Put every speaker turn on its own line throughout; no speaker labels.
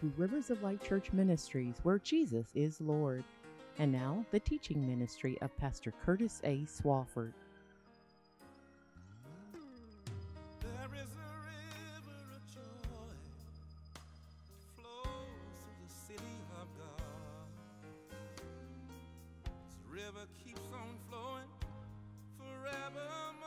to Rivers of Light Church Ministries, where Jesus is Lord. And now, the teaching ministry of Pastor Curtis A. Swafford.
There is a river of joy that flows through the city of God. This river keeps on flowing forevermore.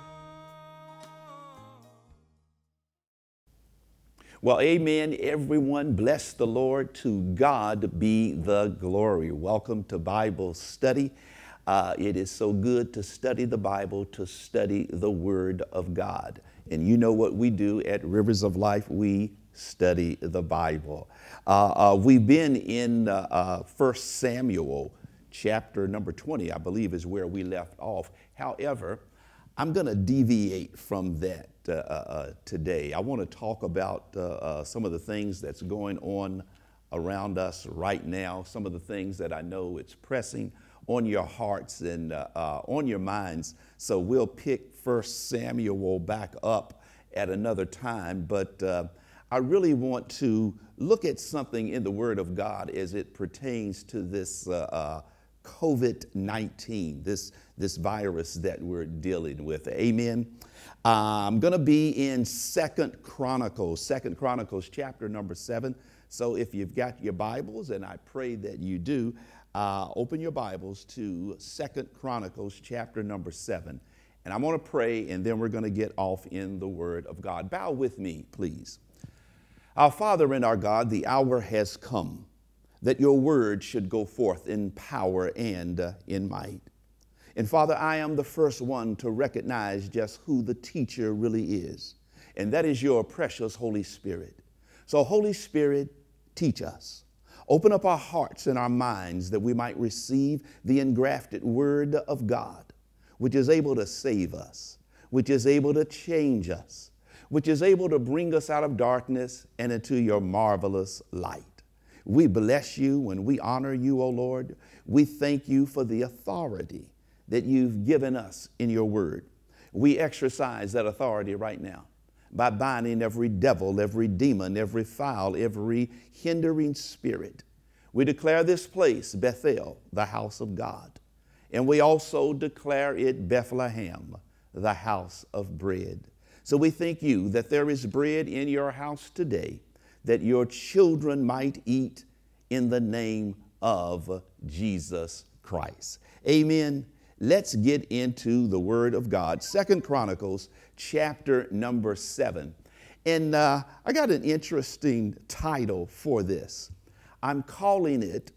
Well, amen, everyone. Bless the Lord. To God be the glory. Welcome to Bible study. It is so good to study the Bible, to study the Word of God. And you know what we do at Rivers of Life? We study the Bible. We've been in 1 Samuel chapter number 20, I believe is where we left off. However, I'm going to deviate from that today. I want to talk about some of the things that's going on around us right now, some of the things that I know it's pressing on your hearts and on your minds. So we'll pick 1 Samuel back up at another time, but I really want to look at something in the Word of God as it pertains to this COVID-19, this virus that we're dealing with. Amen. I'm going to be in Second Chronicles chapter number 7. So if you've got your Bibles, and I pray that you do, open your Bibles to Second Chronicles chapter number 7. And I'm going to pray, and then we're going to get off in the Word of God. Bow with me, please. Our Father and our God, the hour has come that your word should go forth in power and in might. And Father, I am the first one to recognize just who the teacher really is, and that is your precious Holy Spirit. So Holy Spirit, teach us. Open up our hearts and our minds that we might receive the engrafted word of God, which is able to save us, which is able to change us, which is able to bring us out of darkness and into your marvelous light. We bless you and we honor you, O Lord. We thank you for the authority that you've given us in your word. We exercise that authority right now by binding every devil, every demon, every foul, every hindering spirit. We declare this place Bethel, the house of God. And we also declare it Bethlehem, the house of bread. So we thank you that there is bread in your house today, that your children might eat in the name of Jesus Christ. Amen. Let's get into the Word of God. Second Chronicles chapter number 7. And I got an interesting title for this. I'm calling it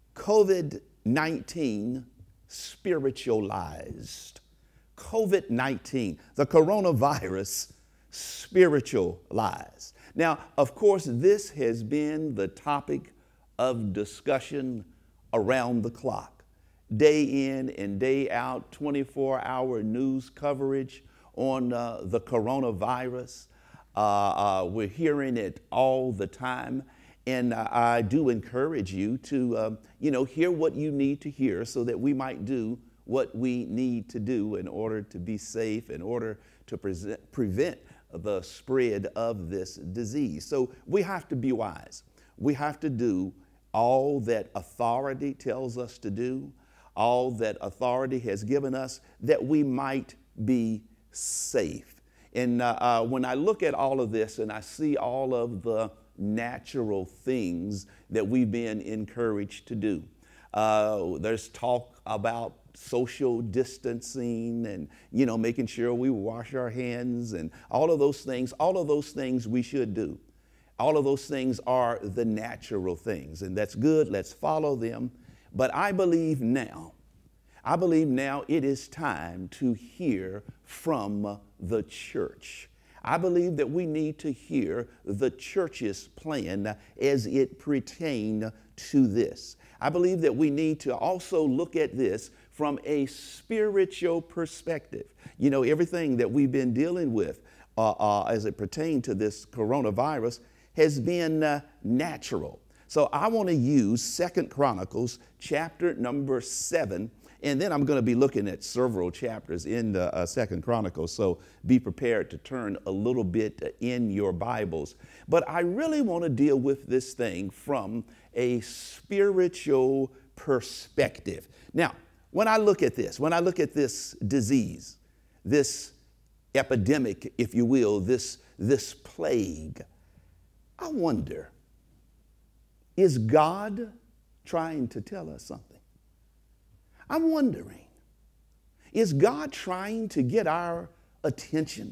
COVID-19 Spiritualized. COVID-19, the coronavirus spiritualized. Now, of course, this has been the topic of discussion around the clock. Day in and day out, 24-hour news coverage on the coronavirus. We're hearing it all the time. And I do encourage you to, hear what you need to hear so that we might do what we need to do in order to be safe, in order to prevent the spread of this disease. So we have to be wise. We have to do all that authority tells us to do, all that authority has given us, that we might be safe. And when I look at all of this and I see all of the natural things that we've been encouraged to do, there's talk about social distancing and, making sure we wash our hands and all of those things we should do. All of those things are the natural things, and that's good. Let's follow them. But I believe now it is time to hear from the church. I believe that we need to hear the church's plan as it pertains to this. I believe that we need to also look at this from a spiritual perspective. Everything that we've been dealing with as it pertains to this coronavirus has been natural. So I want to use Second Chronicles chapter number 7, And then I'm going to be looking at several chapters in the Second Chronicles, so be prepared to turn a little bit in your Bibles. But I really want to deal with this thing from a spiritual perspective. Now, when I look at this disease, this epidemic, if you will, this plague, I wonder, is God trying to tell us something? I'm wondering, is God trying to get our attention?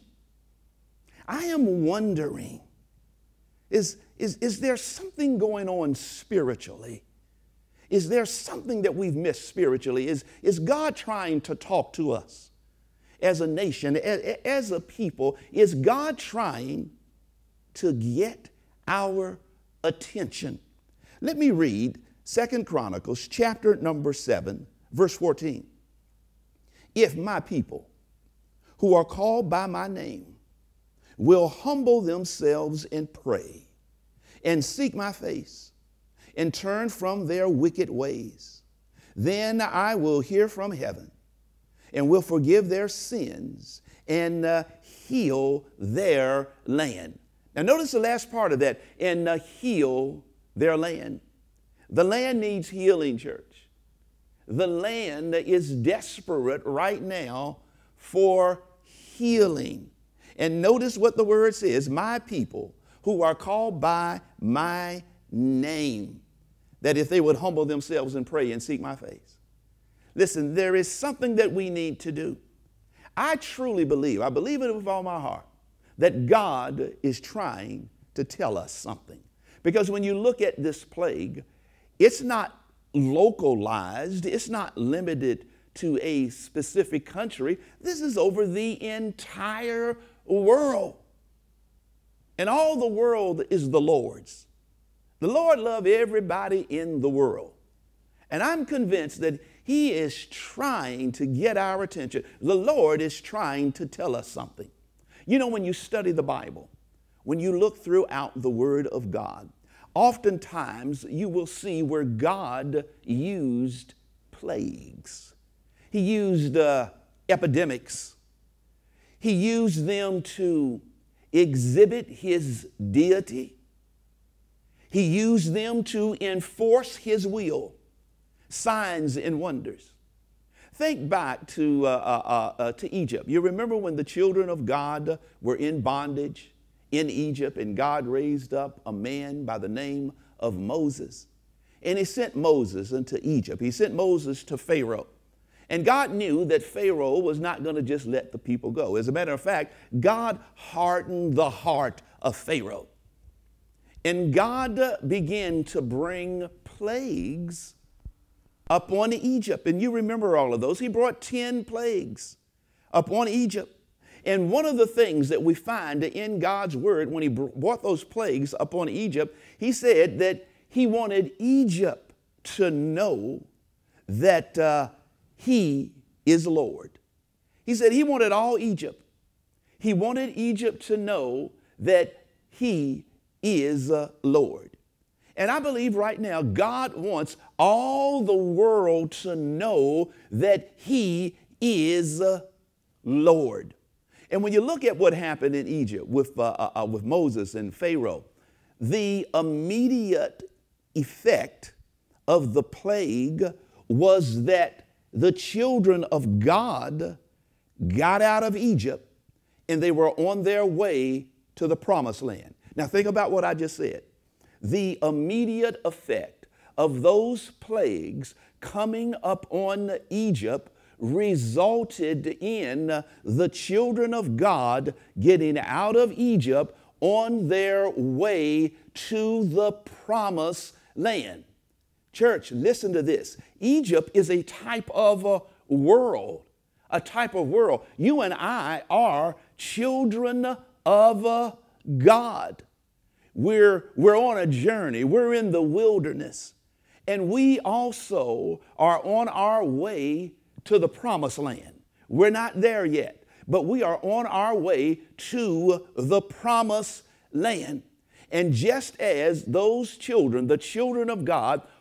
I am wondering, is there something going on spiritually? Is there something that we've missed spiritually? Is God trying to talk to us as a nation, as a people? Is God trying to get our attention? Let me read 2 Chronicles chapter number 7, verse 14. If my people who are called by my name will humble themselves and pray and seek my face and turn from their wicked ways, then I will hear from heaven and will forgive their sins and heal their land. Now notice the last part of that, and heal their land. The land needs healing, church. The land is desperate right now for healing. And notice what the word says, my people who are called by my name, that if they would humble themselves and pray and seek my face. Listen, there is something that we need to do. I truly believe, I believe it with all my heart, that God is trying to tell us something. Because when you look at this plague, it's not localized, it's not limited to a specific country. This is over the entire world. And all the world is the Lord's. The Lord loves everybody in the world. And I'm convinced that He is trying to get our attention. The Lord is trying to tell us something. You know, when you study the Bible, when you look throughout the Word of God, oftentimes you will see where God used plagues. He used epidemics. He used them to exhibit His deity. He used them to enforce His will, signs and wonders. Think back to Egypt. You remember when the children of God were in bondage in Egypt, and God raised up a man by the name of Moses. And He sent Moses into Egypt. He sent Moses to Pharaoh. And God knew that Pharaoh was not going to just let the people go. As a matter of fact, God hardened the heart of Pharaoh. And God began to bring plagues upon Egypt. And you remember all of those. He brought 10 plagues upon Egypt. And one of the things that we find in God's word when He brought those plagues upon Egypt, He said that He wanted Egypt to know that He is Lord. He said He wanted all Egypt. He wanted Egypt to know that He is Lord. And I believe right now God wants all the world to know that He is Lord. And when you look at what happened in Egypt with Moses and Pharaoh, the immediate effect of the plague was that the children of God got out of Egypt and they were on their way to the promised land. Now think about what I just said. The immediate effect of those plagues coming up on Egypt resulted in the children of God getting out of Egypt on their way to the promised land. Church, listen to this. Egypt is a type of a world, a type of world. You and I are children of God. We're on a journey. We're in the wilderness. And we also are on our way to the promised land. We're not there yet, but we are on our way to the promised land. And just as those children, the children of God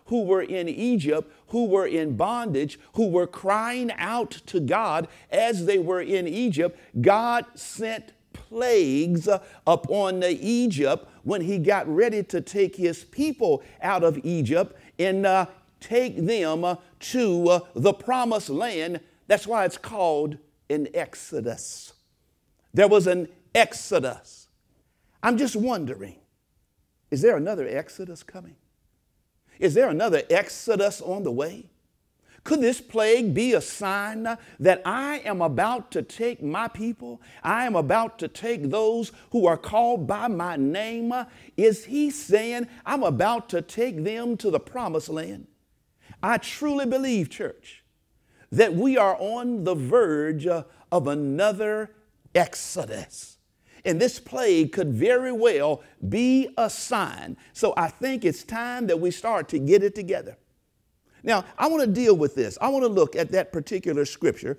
who were in Egypt, who were in bondage, who were crying out to God as they were in Egypt, God sent plagues upon Egypt when he got ready to take his people out of Egypt and take them to the promised land. That's why it's called an exodus. There was an exodus. I'm just wondering, is there another exodus coming? Is there another exodus on the way? Could this plague be a sign that I am about to take my people? I am about to take those who are called by my name? Is he saying I'm about to take them to the promised land? I truly believe, church, that we are on the verge of another exodus. And this plague could very well be a sign. So I think it's time that we start to get it together. Now, I want to deal with this. I want to look at that particular scripture,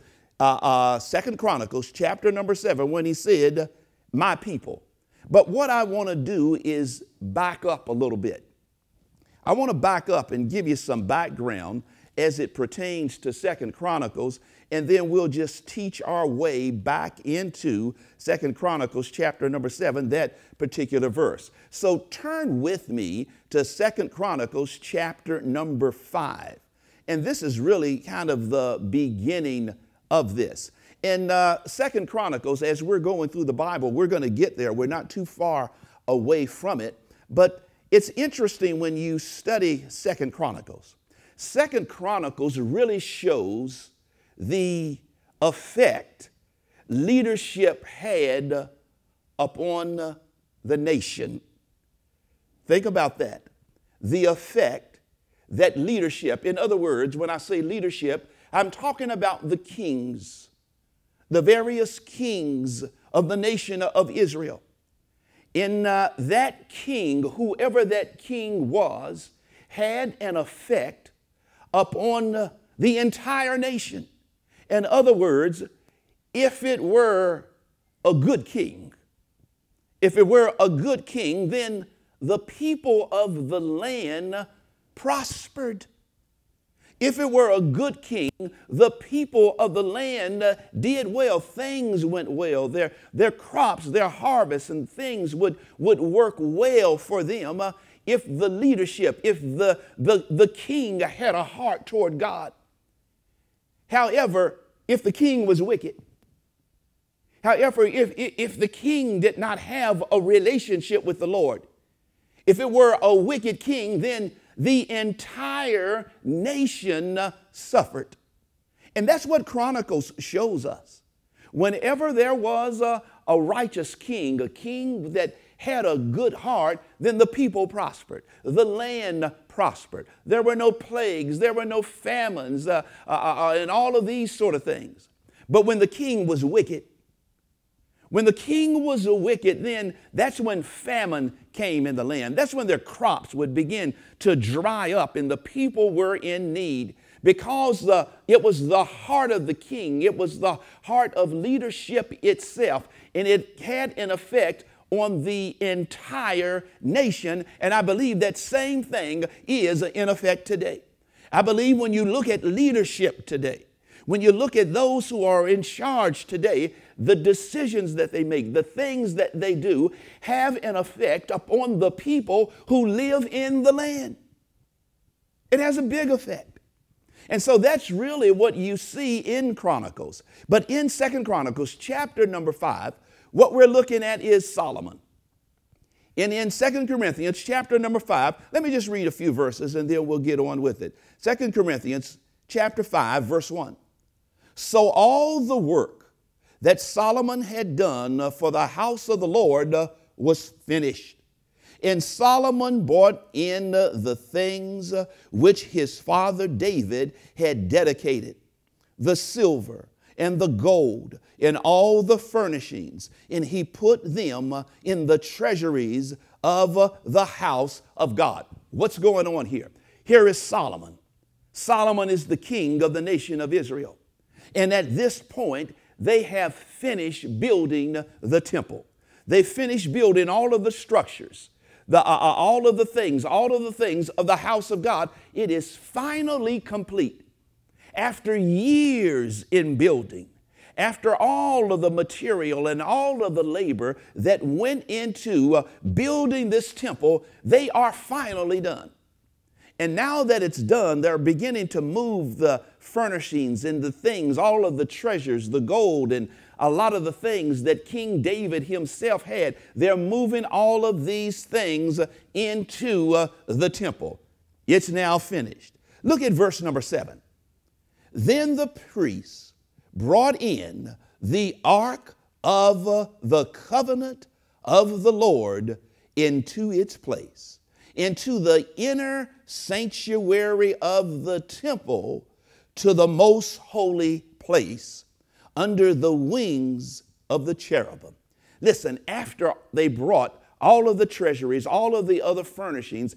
2 Chronicles chapter number 7, when he said, my people. But what I want to do is back up a little bit. I want to back up and give you some background as it pertains to 2 Chronicles, and then we'll just teach our way back into 2 Chronicles chapter number 7, that particular verse. So turn with me to 2 Chronicles chapter number 5. And this is really kind of the beginning of this. In 2 Chronicles, as we're going through the Bible, we're going to get there. We're not too far away from it. But it's interesting when you study 2 Chronicles. 2 Chronicles really shows the effect leadership had upon the nation. Think about that. The effect that leadership, in other words, when I say leadership, I'm talking about the kings, the various kings of the nation of Israel. In that king, whoever that king was, had an effect upon the entire nation. In other words, if it were a good king, then the people of the land prospered. If it were a good king, the people of the land did well. Things went well. Their crops, their harvests, and things would work well for them if the leadership, if the king had a heart toward God. However, if the king was wicked, if the king did not have a relationship with the Lord, if it were a wicked king, then the entire nation suffered. And that's what Chronicles shows us. Whenever there was a righteous king, a king that had a good heart, then the people prospered. The land prospered. There were no plagues. There were no famines and all of these sort of things. But when the king was wicked, then that's when famine came in the land. That's when their crops would begin to dry up and the people were in need, because it was the heart of the king. It was the heart of leadership itself, and it had an effect on the entire nation. And I believe that same thing is in effect today. I believe when you look at leadership today, when you look at those who are in charge today, the decisions that they make, the things that they do, have an effect upon the people who live in the land. It has a big effect. And so that's really what you see in Chronicles. But in 2 Chronicles chapter number 5, what we're looking at is Solomon. And in 2 Corinthians chapter number 5, let me just read a few verses and then we'll get on with it. 2 Corinthians chapter 5, verse 1. So all the work that Solomon had done for the house of the Lord was finished. And Solomon brought in the things which his father David had dedicated, the silver and the gold and all the furnishings, and he put them in the treasuries of the house of God. What's going on here? Here is Solomon. Solomon is the king of the nation of Israel. And at this point, they have finished building the temple. They finished building all of the structures. all of the things of the house of God, it is finally complete. After years in building, after all of the material and all of the labor that went into building this temple, they are finally done. And now that it's done, they're beginning to move the furnishings and the things, all of the treasures, the gold, and a lot of the things that King David himself had. They're moving all of these things into the temple. It's now finished. Look at verse number 7. Then the priests brought in the ark of the covenant of the Lord into its place, into the inner sanctuary of the temple, to the most holy place, under the wings of the cherubim. Listen, after they brought all of the treasuries, all of the other furnishings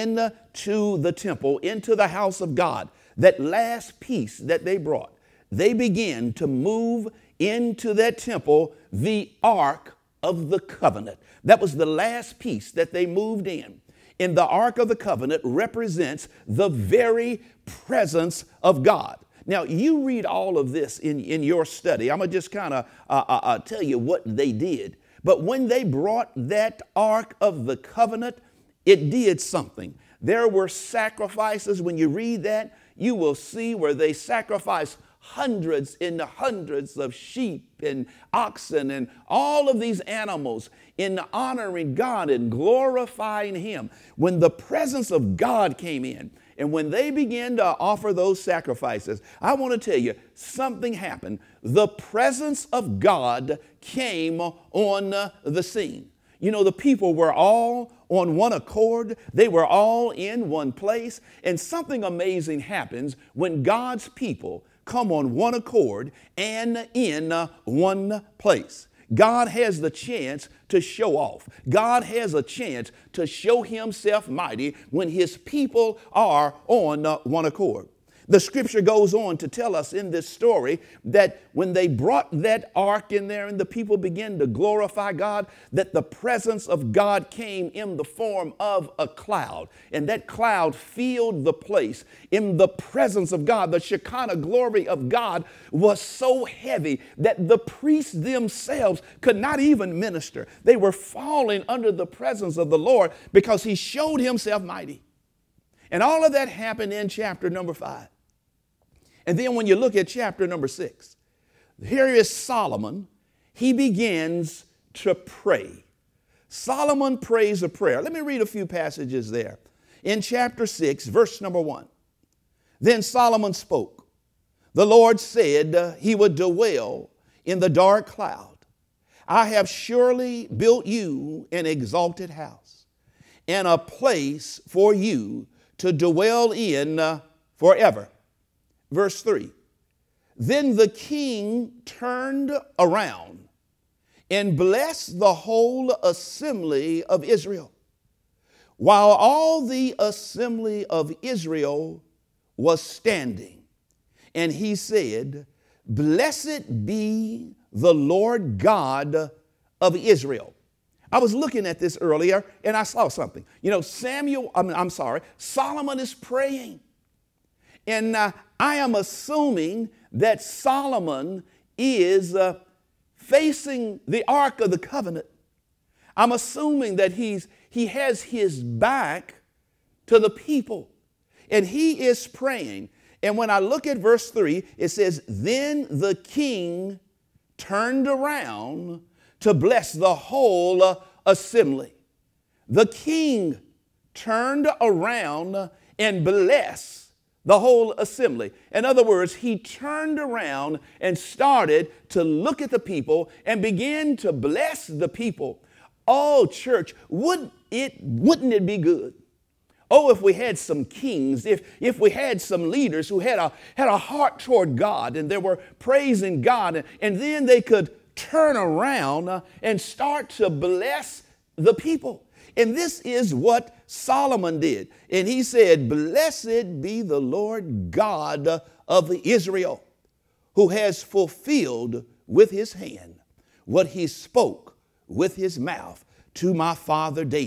into the temple, into the house of God, that last piece that they brought, they began to move into that temple the Ark of the Covenant. That was the last piece that they moved in. And the Ark of the Covenant represents the very presence of God. Now, you read all of this in your study. I'm going to just kind of tell you what they did. But when they brought that Ark of the Covenant, it did something. There were sacrifices. When you read that, you will see where they sacrificed hundreds and hundreds of sheep and oxen and all of these animals in honoring God and glorifying Him. When the presence of God came in, and when they began to offer those sacrifices, I want to tell you, something happened. The presence of God came on the scene. You know, the people were all on one accord. They were all in one place. And something amazing happens when God's people come on one accord and in one place. God has the chance to show off. God has a chance to show Himself mighty when His people are on one accord. The scripture goes on to tell us in this story that when they brought that ark in there and the people began to glorify God, that the presence of God came in the form of a cloud. And that cloud filled the place. In the presence of God, the Shekinah glory of God was so heavy that the priests themselves could not even minister. They were falling under the presence of the Lord because He showed Himself mighty. And all of that happened in chapter number 5. And then when you look at chapter number 6, here is Solomon. He begins to pray. Solomon prays a prayer. Let me read a few passages there. In chapter 6, verse number 1. Then Solomon spoke. The Lord said He would dwell in the dark cloud. I have surely built you an exalted house and a place for you to dwell in forever. Verse 3, then the king turned around and blessed the whole assembly of Israel, while all the assembly of Israel was standing. And he said, blessed be the Lord God of Israel. I was looking at this earlier and I saw something. You know, Solomon is praying. And I am assuming that Solomon is facing the Ark of the Covenant. I'm assuming that he has his back to the people. And he is praying. And when I look at verse 3, it says, then the king turned around to bless the whole assembly. The king turned around and blessed the whole assembly. In other words, he turned around and started to look at the people and began to bless the people. Oh, church, wouldn't it be good? Oh, if we had some kings, if we had some leaders who had a heart toward God and they were praising God, and then they could turn around and start to bless the people. And this is what Solomon did. And he said, blessed be the Lord God of Israel, who has fulfilled with His hand what He spoke with His mouth to my father David.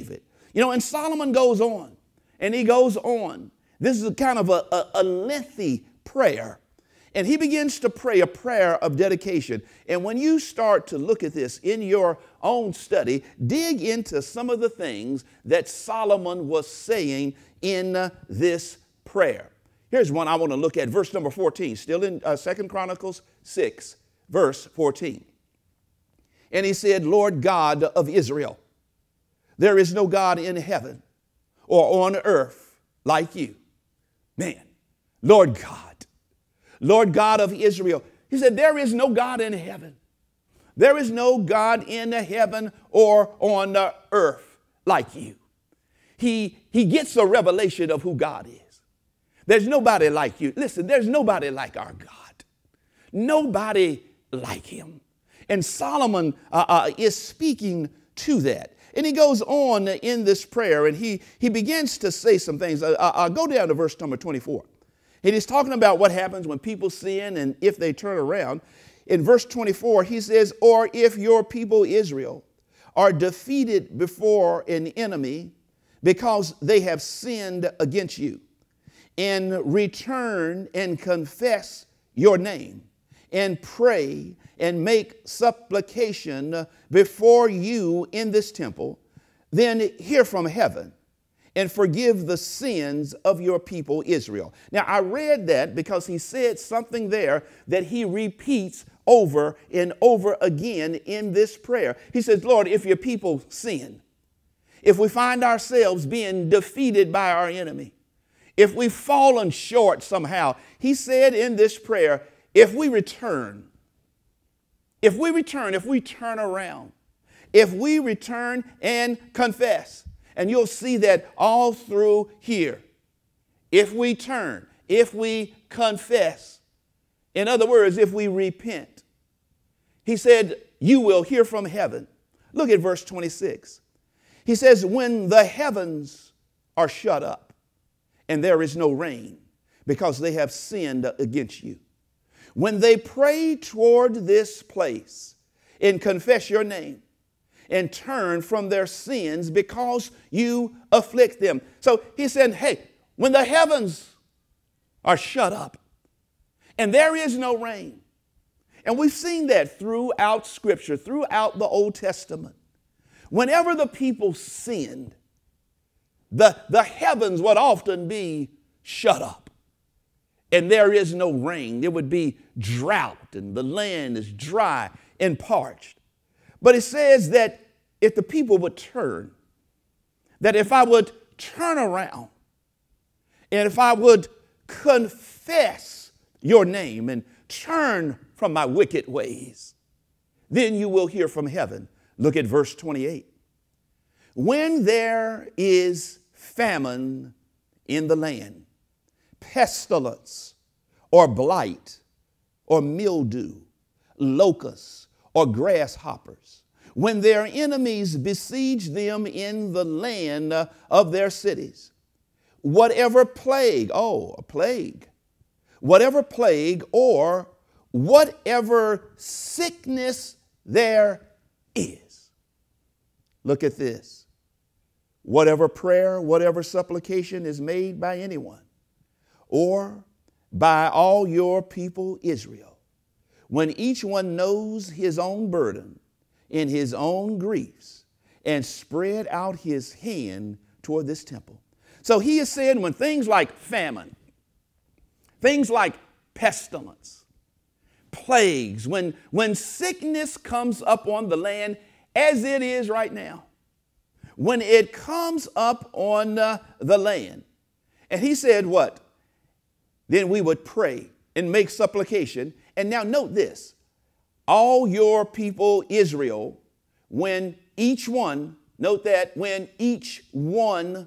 You know, and Solomon goes on, and he goes on. This is kind of a lengthy prayer. And he begins to pray a prayer of dedication. And when you start to look at this in your own study, dig into some of the things that Solomon was saying in this prayer. Here's one I want to look at, verse number 14, still in 2 Chronicles 6, verse 14. And he said, Lord God of Israel, there is no God in heaven or on earth like you. Man, Lord God of Israel. He said, there is no God in heaven. There is no God in heaven or on the earth like you. He gets a revelation of who God is. There's nobody like you. Listen, there's nobody like our God. Nobody like him. And Solomon is speaking to that. And he goes on in this prayer, and he begins to say some things. I'll go down to verse number 24. And he's talking about what happens when people sin and if they turn around. In verse 24, he says, or if your people Israel are defeated before an enemy because they have sinned against you, and return and confess your name, and pray and make supplication before you in this temple, then hear from heaven and forgive the sins of your people Israel. Now, I read that because he said something there that he repeats over and over again in this prayer. He says, Lord, if your people sin, if we find ourselves being defeated by our enemy, if we've fallen short somehow, he said in this prayer, if we turn around, if we return and confess, and you'll see that all through here. If we turn, if we confess, in other words, if we repent, he said, you will hear from heaven. Look at verse 26. He says, when the heavens are shut up and there is no rain because they have sinned against you, when they pray toward this place and confess your name, and turn from their sins because you afflict them. So he said, hey, when the heavens are shut up and there is no rain, and we've seen that throughout Scripture, throughout the Old Testament, whenever the people sinned, the heavens would often be shut up and there is no rain. There would be drought and the land is dry and parched. But it says that if the people would turn, that if I would turn around and if I would confess your name and turn from my wicked ways, then you will hear from heaven. Look at verse 28. When there is famine in the land, pestilence or blight or mildew, locusts or grasshoppers, when their enemies besiege them in the land of their cities, whatever plague, whatever plague or whatever sickness there is. Look at this. Whatever prayer, whatever supplication is made by anyone or by all your people Israel, when each one knows his own burden and his own griefs and spread out his hand toward this temple. So he is saying when things like famine, things like pestilence, plagues, when sickness comes up on the land as it is right now, when it comes up on the land, and he said what? Then we would pray and make supplication. And now note this, all your people Israel, when each one, note that, when each one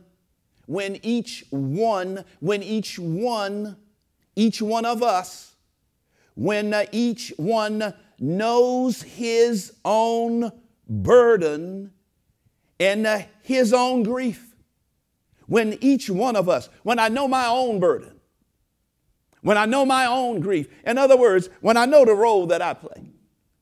of us, when each one knows his own burden and his own grief, when each one of us, when I know my own burden, when I know my own grief, in other words, when I know the role that I play,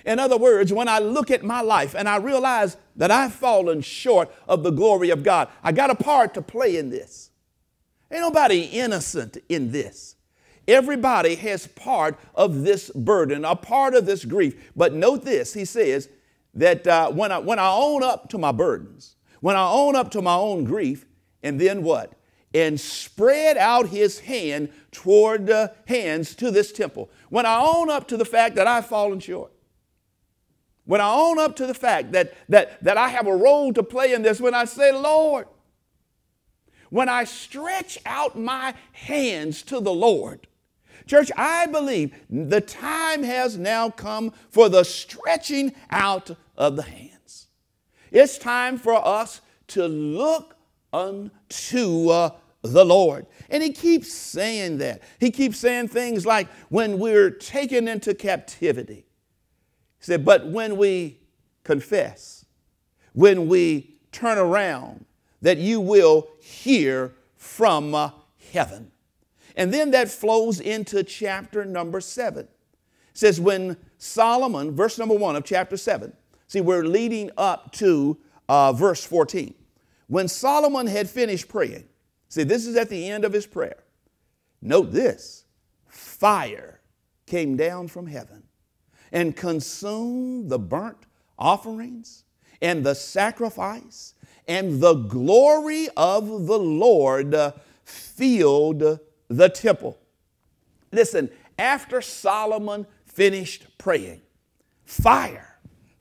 In other words, when I look at my life and I realize that I've fallen short of the glory of God, I got a part to play in this. Ain't nobody innocent in this. Everybody has part of this burden, a part of this grief. But note this, he says that when I own up to my burdens, when I own up to my own grief, and then what? And spread out his hand toward hands to this temple. When I own up to the fact that I've fallen short, when I own up to the fact that I have a role to play in this, when I say, Lord, when I stretch out my hands to the Lord, church, I believe the time has now come for the stretching out of the hands. It's time for us to look unto the Lord. And he keeps saying that. He keeps saying things like when we're taken into captivity. He said, but when we confess, when we turn around, that you will hear from heaven. And then that flows into chapter number 7. It says when Solomon, verse number 1 of chapter 7, see, we're leading up to verse 14. When Solomon had finished praying, see, this is at the end of his prayer. Note this, fire came down from heaven and consumed the burnt offerings and the sacrifice, and the glory of the Lord filled the temple. Listen, after Solomon finished praying, fire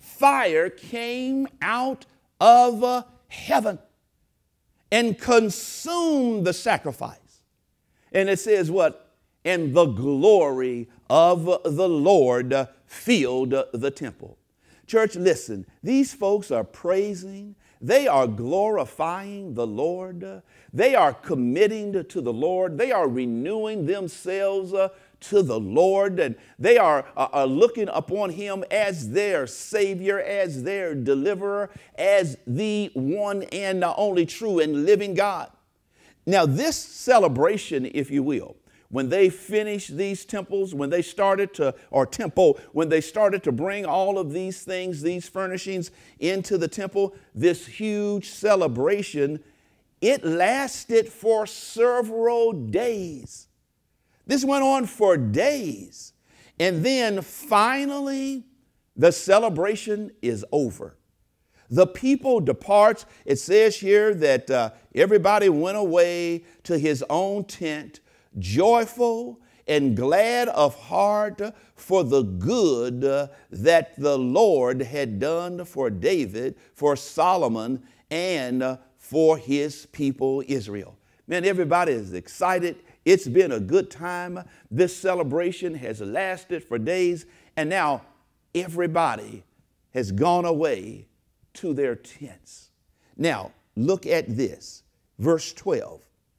came out of heaven and consumed the sacrifice. And it says what? And the glory of the Lord filled the temple. Church, listen, these folks are praising, they are glorifying the Lord, they are committing to the Lord, they are renewing themselves to the Lord, and they are looking upon him as their Savior, as their deliverer, as the one and only true and living God. Now, this celebration, if you will, when they finished these temples, when they started to, or temple, when they started to bring all of these things, these furnishings into the temple, this huge celebration, it lasted for several days. This went on for days. And then finally, the celebration is over. The people departs. It says here that everybody went away to his own tent, joyful and glad of heart for the good that the Lord had done for David, for Solomon, and for his people Israel. Man, everybody is excited. It's been a good time. This celebration has lasted for days, and now everybody has gone away to their tents. Now, look at this, verse 12.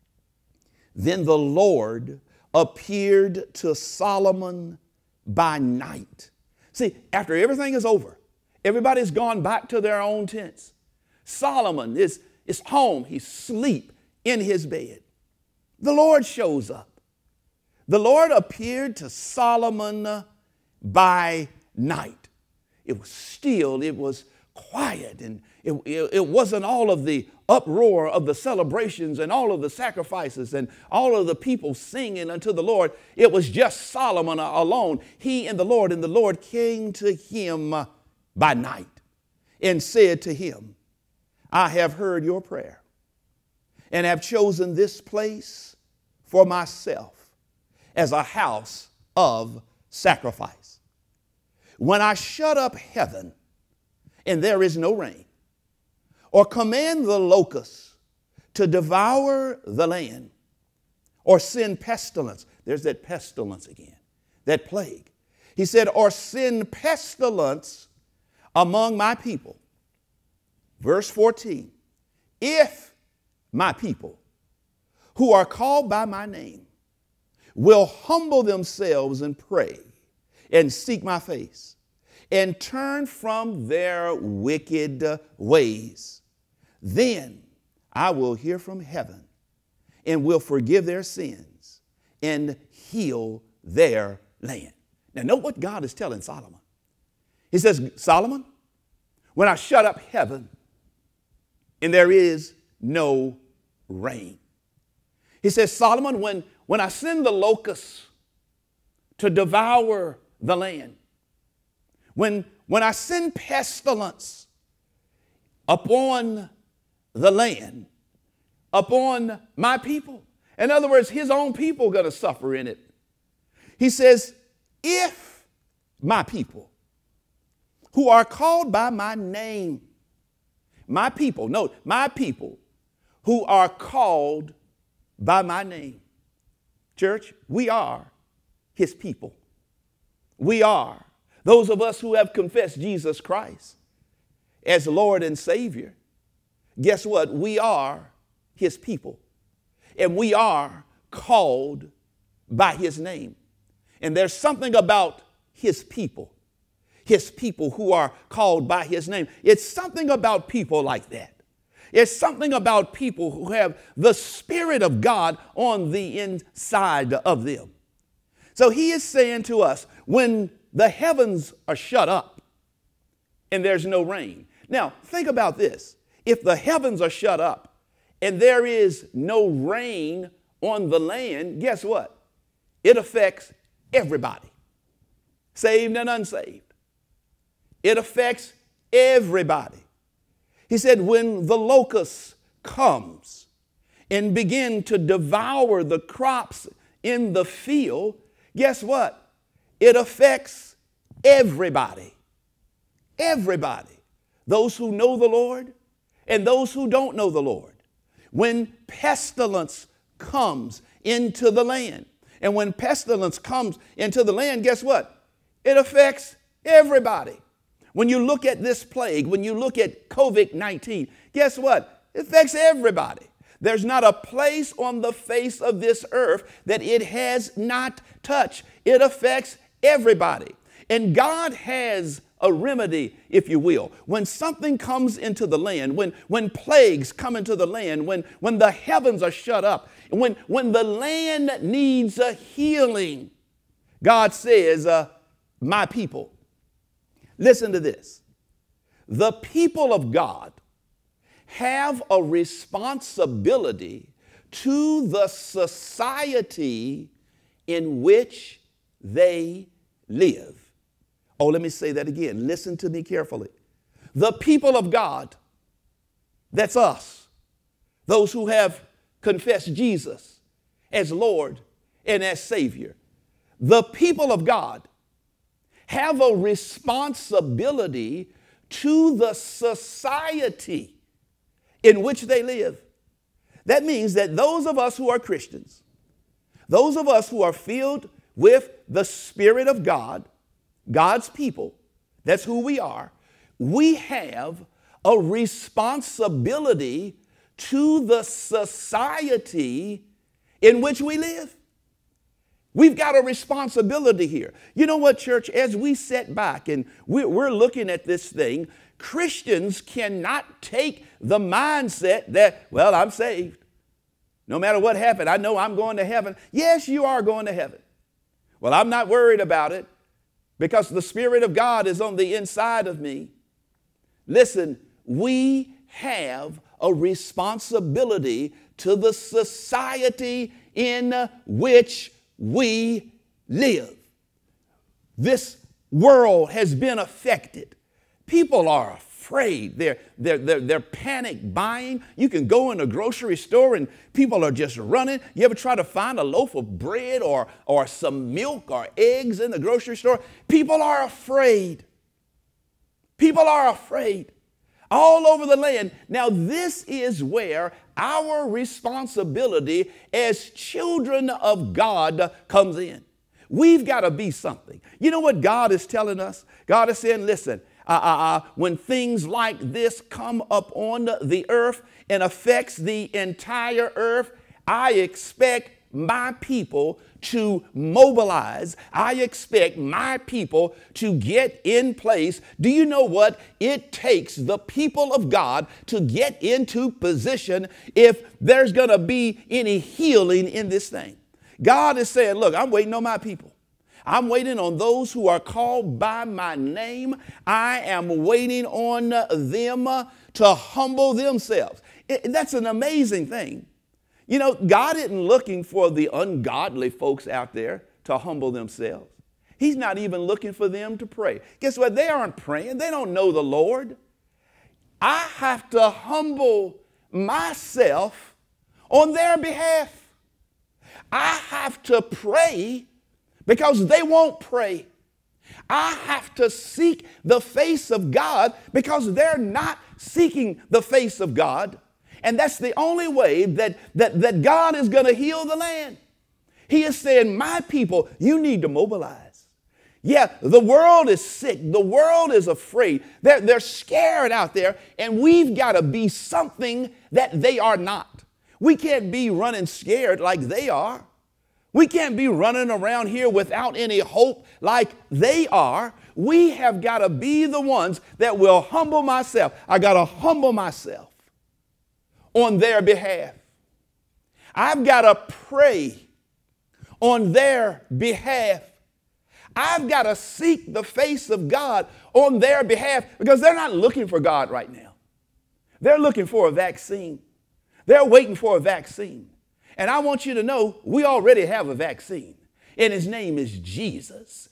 Then the Lord appeared to Solomon by night. See, after everything is over, everybody's gone back to their own tents. Solomon is home. He's asleep in his bed. The Lord shows up. The Lord appeared to Solomon by night. It was still, it was quiet, and it wasn't all of the uproar of the celebrations and all of the sacrifices and all of the people singing unto the Lord. It was just Solomon alone, he and the Lord came to him by night and said to him, I have heard your prayer and have chosen this place for myself as a house of sacrifice. When I shut up heaven and there is no rain, or command the locusts to devour the land, or send pestilence. There's that pestilence again, that plague. He said, or send pestilence among my people. Verse 14, if my people who are called by my name will humble themselves and pray and seek my face and turn from their wicked ways, then I will hear from heaven and will forgive their sins and heal their land. Now, note what God is telling Solomon. He says, Solomon, when I shut up heaven and there is no rain. He says, Solomon, when I send the locusts to devour the land, when I send pestilence upon the land, upon my people. In other words, his own people are going to suffer in it. He says, if my people who are called by my name, my people, note, my people who are called by my name. Church, we are his people. We are those of us who have confessed Jesus Christ as Lord and Savior. Guess what? We are his people. And we are called by his name. And there's something about his people who are called by his name. It's something about people like that. It's something about people who have the Spirit of God on the inside of them. So he is saying to us, when the heavens are shut up and there's no rain. Now, think about this. If the heavens are shut up and there is no rain on the land, guess what? It affects everybody, saved and unsaved. It affects everybody. He said, when the locust comes and begin to devour the crops in the field, guess what? It affects everybody. Everybody. Those who know the Lord and those who don't know the Lord. When pestilence comes into the land, and when pestilence comes into the land, guess what? It affects everybody. When you look at this plague, when you look at COVID-19, guess what? It affects everybody. There's not a place on the face of this earth that it has not touched. It affects everybody. And God has a remedy, if you will. When something comes into the land, when plagues come into the land, when the heavens are shut up, when the land needs a healing, God says, my people. Listen to this. The people of God have a responsibility to the society in which they live. Oh, let me say that again. Listen to me carefully. The people of God, that's us, those who have confessed Jesus as Lord and as Savior. The people of God have a responsibility to the society in which they live. That means that those of us who are Christians, those of us who are filled with the Spirit of God, God's people, that's who we are, we have a responsibility to the society in which we live. We've got a responsibility here. You know what, church? As we sit back and we're looking at this thing, Christians cannot take the mindset that, well, I'm saved. No matter what happened, I know I'm going to heaven. Yes, you are going to heaven. Well, I'm not worried about it because the Spirit of God is on the inside of me. Listen, we have a responsibility to the society in which we live. This world has been affected. People are afraid. They're panic buying. You can go in a grocery store and people are just running. You ever try to find a loaf of bread or some milk or eggs in the grocery store? People are afraid. People are afraid all over the land. Now, this is where our responsibility as children of God comes in. We've got to be something. You know what God is telling us? God is saying, listen, when things like this come up on the earth and affects the entire earth, I expect my people to mobilize. I expect my people to get in place. Do you know what? It takes the people of God to get into position if there's going to be any healing in this thing. God is saying, look, I'm waiting on my people. I'm waiting on those who are called by my name. I am waiting on them to humble themselves. That's an amazing thing. You know, God isn't looking for the ungodly folks out there to humble themselves. He's not even looking for them to pray. Guess what? They aren't praying. They don't know the Lord. I have to humble myself on their behalf. I have to pray because they won't pray. I have to seek the face of God because they're not seeking the face of God. And that's the only way that God is going to heal the land. He is saying, my people, you need to mobilize. Yeah, the world is sick. The world is afraid. They're scared out there, and we've got to be something that they are not. We can't be running scared like they are. We can't be running around here without any hope like they are. We have got to be the ones that will humble myself. I got to humble myself on their behalf. I've got to pray on their behalf. I've got to seek the face of God on their behalf because they're not looking for God right now. They're looking for a vaccine. They're waiting for a vaccine. And I want you to know we already have a vaccine, and his name is Jesus.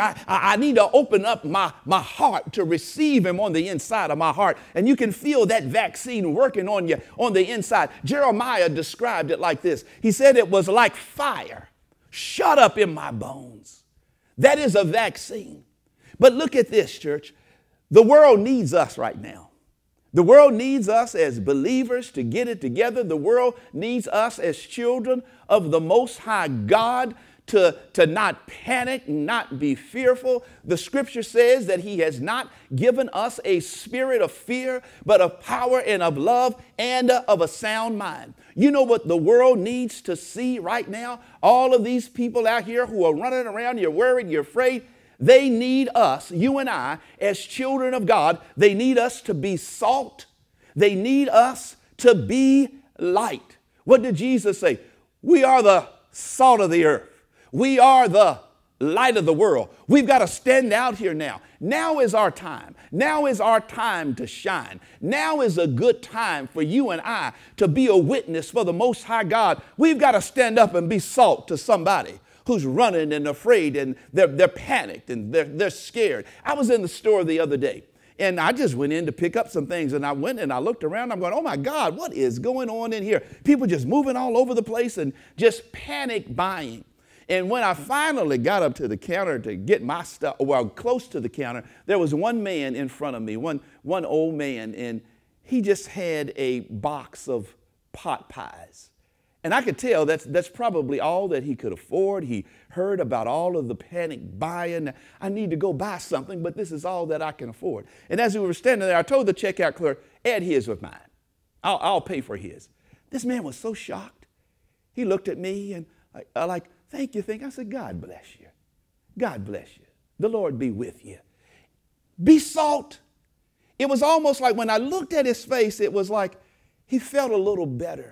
I need to open up my heart to receive him on the inside of my heart. And you can feel that vaccine working on you on the inside. Jeremiah described it like this. He said it was like fire shut up in my bones. That is a vaccine. But look at this, church. The world needs us right now. The world needs us as believers to get it together. The world needs us as children of the Most High God to not panic, not be fearful. The scripture says that he has not given us a spirit of fear, but of power and of love and of a sound mind. You know what the world needs to see right now? All of these people out here who are running around, you're worried, you're afraid. They need us, you and I, as children of God. They need us to be salt. They need us to be light. What did Jesus say? We are the salt of the earth. We are the light of the world. We've got to stand out here now. Now is our time. Now is our time to shine. Now is a good time for you and I to be a witness for the Most High God. We've got to stand up and be salt to somebody who's running and afraid, and they're panicked and they're scared. I was in the store the other day, and I just went in to pick up some things, and I went and I looked around. I'm going, oh my God, what is going on in here? People just moving all over the place and just panic buying. And when I finally got up to the counter to get my stuff, well, close to the counter, there was one man in front of me, one old man, and he just had a box of pot pies. And I could tell that's probably all that he could afford. He heard about all of the panic buying. I need to go buy something, but this is all that I can afford. And as we were standing there, I told the checkout clerk, add his with mine. I'll pay for his. This man was so shocked. He looked at me and like, thank you. I said, God bless you. God bless you. The Lord be with you. Be salt. It was almost like when I looked at his face, it was like he felt a little better.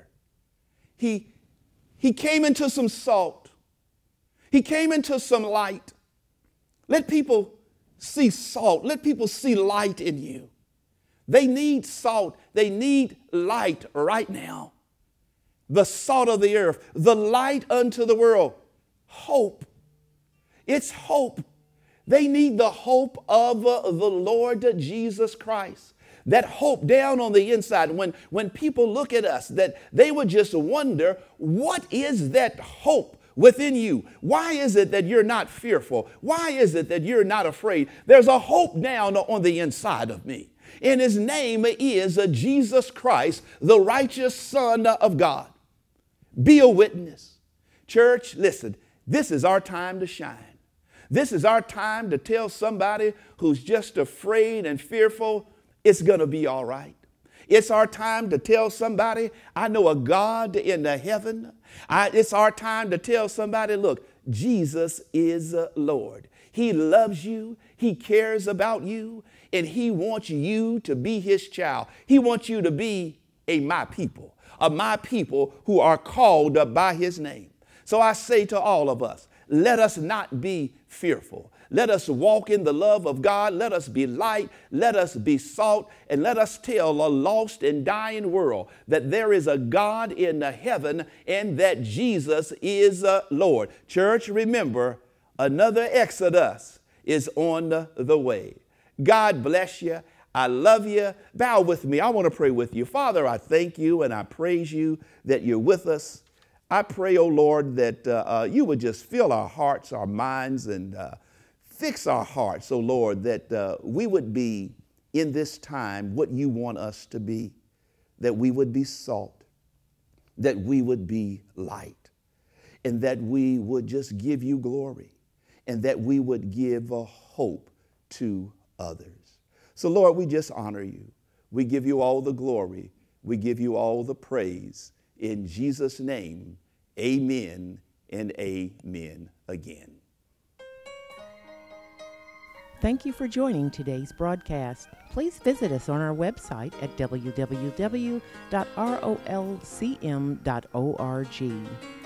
He came into some salt. He came into some light. Let people see salt. Let people see light in you. They need salt. They need light right now. The salt of the earth, the light unto the world. Hope. It's hope. They need the hope of the Lord Jesus Christ. That hope down on the inside, when people look at us, that they would just wonder, what is that hope within you? Why is it that you're not fearful? Why is it that you're not afraid? There's a hope down on the inside of me. And his name is Jesus Christ, the righteous Son of God. Be a witness. Church, listen, this is our time to shine. This is our time to tell somebody who's just afraid and fearful, it's going to be all right. It's our time to tell somebody, I know a God in the heaven. It's our time to tell somebody, look, Jesus is Lord. He loves you. He cares about you. And he wants you to be his child. He wants you to be my people who are called by his name. So I say to all of us, let us not be fearful. Let us walk in the love of God. Let us be light. Let us be salt. And let us tell a lost and dying world that there is a God in the heaven and that Jesus is Lord. Church, remember, another Exodus is on the way. God bless you. I love you. Bow with me. I want to pray with you. Father, I thank you and I praise you that you're with us. I pray, oh Lord, that you would just fill our hearts, our minds, and fix our hearts, oh Lord, that we would be in this time what you want us to be, that we would be salt, that we would be light, and that we would just give you glory, and that we would give a hope to others. So Lord, we just honor you. We give you all the glory. We give you all the praise. In Jesus' name, amen and amen again.
Thank you for joining today's broadcast. Please visit us on our website at www.rolcm.org.